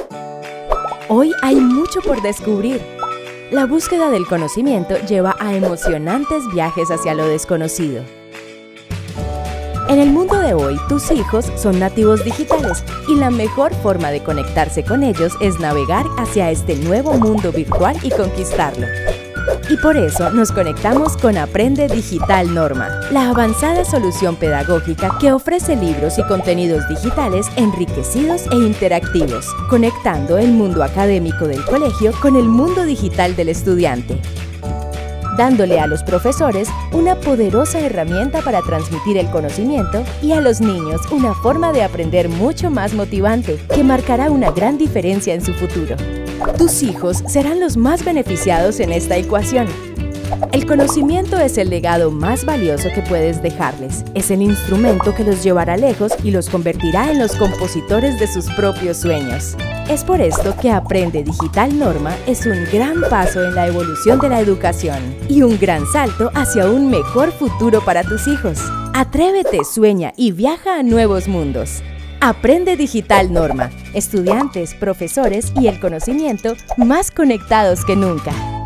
Hoy hay mucho por descubrir. La búsqueda del conocimiento lleva a emocionantes viajes hacia lo desconocido. En el mundo de hoy, tus hijos son nativos digitales y la mejor forma de conectarse con ellos es navegar hacia este nuevo mundo virtual y conquistarlo. Y por eso nos conectamos con Aprende Digital Norma, la avanzada solución pedagógica que ofrece libros y contenidos digitales enriquecidos e interactivos, conectando el mundo académico del colegio con el mundo digital del estudiante, dándole a los profesores una poderosa herramienta para transmitir el conocimiento y a los niños una forma de aprender mucho más motivante que marcará una gran diferencia en su futuro. Tus hijos serán los más beneficiados en esta ecuación. El conocimiento es el legado más valioso que puedes dejarles. Es el instrumento que los llevará lejos y los convertirá en los compositores de sus propios sueños. Es por esto que Aprende Digital Norma es un gran paso en la evolución de la educación y un gran salto hacia un mejor futuro para tus hijos. Atrévete, sueña y viaja a nuevos mundos. Aprende Digital Norma. Estudiantes, profesores y el conocimiento más conectados que nunca.